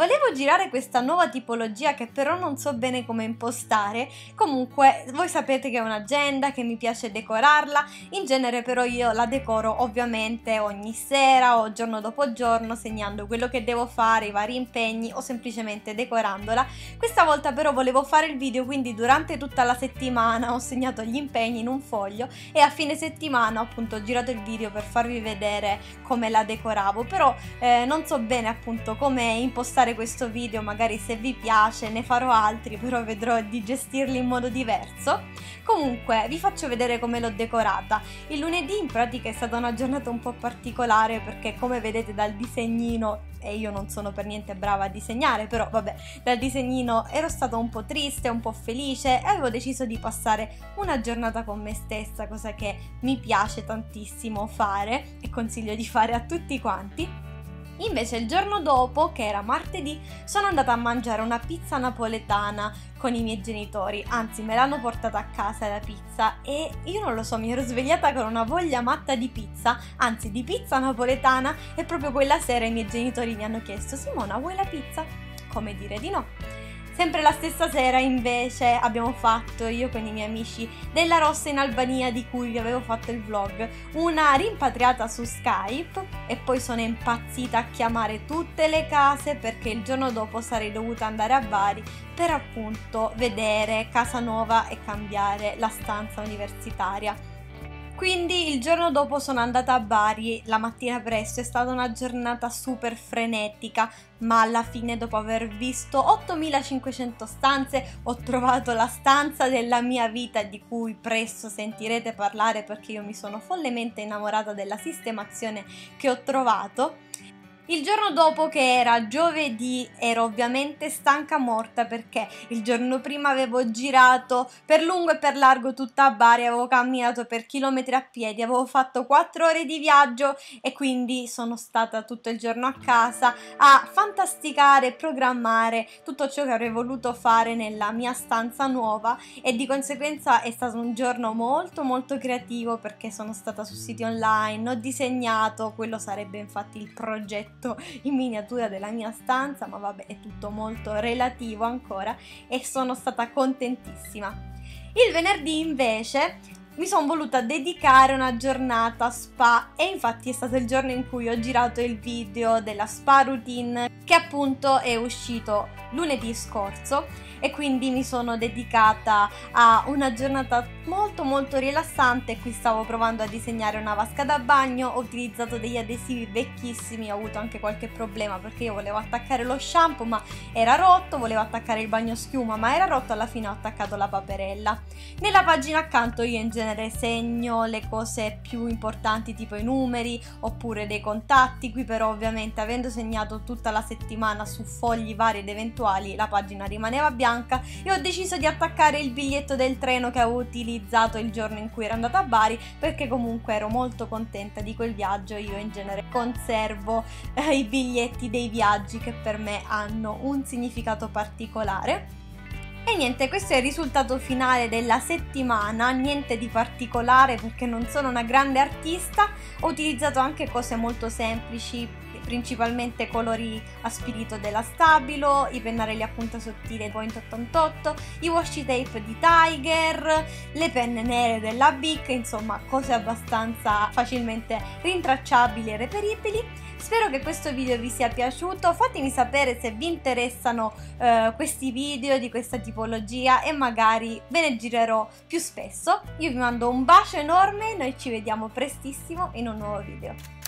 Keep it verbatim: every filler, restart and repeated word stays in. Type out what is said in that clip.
volevo girare questa nuova tipologia che però non so bene come impostare. Comunque voi sapete che è un'agenda, che mi piace decorarla, in genere però io la decoro ovviamente ogni sera o giorno dopo giorno, segnando quello che devo fare, i vari impegni o semplicemente decorandola. Questa volta però volevo fare il video, quindi durante tutta la settimana ho segnato gli impegni in un foglio e a fine settimana appunto ho girato il video per farvi vedere come la decoravo. Però eh, non so bene appunto come impostare questo video, magari se vi piace ne farò altri, però vedrò di gestirli in modo diverso. Comunque vi faccio vedere come l'ho decorata. Il lunedì in pratica è stata una giornata un po' particolare perché, come vedete dal disegnino, e io non sono per niente brava a disegnare, però vabbè, dal disegnino ero stata un po' triste, un po' felice e avevo deciso di passare una giornata con me stessa, cosa che mi piace tantissimo fare e consiglio di fare a tutti quanti. Invece il giorno dopo, che era martedì, sono andata a mangiare una pizza napoletana con i miei genitori, anzi me l'hanno portata a casa la pizza e io non lo so, mi ero svegliata con una voglia matta di pizza, anzi di pizza napoletana, e proprio quella sera i miei genitori mi hanno chiesto: Simona, vuoi la pizza? Come dire di no? Sempre la stessa sera invece abbiamo fatto, io con i miei amici della Rossa in Albania, di cui vi avevo fatto il vlog, una rimpatriata su Skype, e poi sono impazzita a chiamare tutte le case perché il giorno dopo sarei dovuta andare a Bari per appunto vedere casa nuova e cambiare la stanza universitaria. Quindi il giorno dopo sono andata a Bari la mattina presto, è stata una giornata super frenetica, ma alla fine, dopo aver visto ottomilacinquecento stanze, ho trovato la stanza della mia vita, di cui presto sentirete parlare perché io mi sono follemente innamorata della sistemazione che ho trovato. Il giorno dopo, che era giovedì, ero ovviamente stanca morta perché il giorno prima avevo girato per lungo e per largo tutta Bari, avevo camminato per chilometri a piedi, avevo fatto quattro ore di viaggio e quindi sono stata tutto il giorno a casa a fantasticare e programmare tutto ciò che avrei voluto fare nella mia stanza nuova, e di conseguenza è stato un giorno molto molto creativo perché sono stata su siti online, ho disegnato, quello sarebbe infatti il progetto in miniatura della mia stanza, ma vabbè, è tutto molto relativo ancora, e sono stata contentissima. Il venerdì invece mi sono voluta dedicare una giornata spa e infatti è stato il giorno in cui ho girato il video della spa routine, che appunto è uscito lunedì scorso, e quindi mi sono dedicata a una giornata molto molto rilassante. Qui stavo provando a disegnare una vasca da bagno, ho utilizzato degli adesivi vecchissimi, ho avuto anche qualche problema perché io volevo attaccare lo shampoo ma era rotto, volevo attaccare il bagno schiuma ma era rotto, alla fine ho attaccato la paperella. Nella pagina accanto io in genere segno le cose più importanti, tipo i numeri oppure dei contatti. Qui però ovviamente, avendo segnato tutta la settimana su fogli vari ed eventuali, la pagina rimaneva bianca e ho deciso di attaccare il biglietto del treno che avevo utilizzato il giorno in cui ero andata a Bari, perché comunque ero molto contenta di quel viaggio. Io in genere conservo eh, i biglietti dei viaggi che per me hanno un significato particolare. E niente, questo è il risultato finale della settimana, niente di particolare perché non sono una grande artista, ho utilizzato anche cose molto semplici, principalmente colori a spirito della Stabilo, i pennarelli a punta sottile Point ottantotto, i washi tape di Tiger, le penne nere della Bic, insomma cose abbastanza facilmente rintracciabili e reperibili. Spero che questo video vi sia piaciuto, fatemi sapere se vi interessano eh, questi video di questa tipologia e magari ve ne girerò più spesso. Io vi mando un bacio enorme, noi ci vediamo prestissimo in un nuovo video.